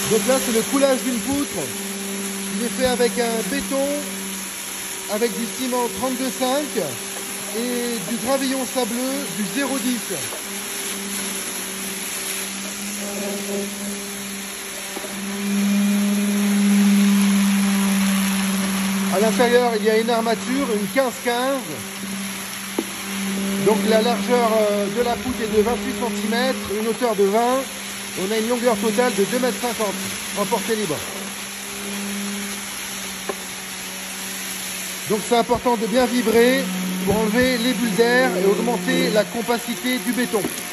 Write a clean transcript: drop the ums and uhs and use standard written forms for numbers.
Donc là, c'est le coulage d'une poutre. Il est fait avec un béton, avec du ciment 32,5 et du gravillon sableux du 0,10. À l'intérieur, il y a une armature, une 15-15. Donc la largeur de la poutre est de 28 cm, une hauteur de 20. On a une longueur totale de 2,50 m en portée libre. Donc c'est important de bien vibrer pour enlever les bulles d'air et augmenter la compacité du béton.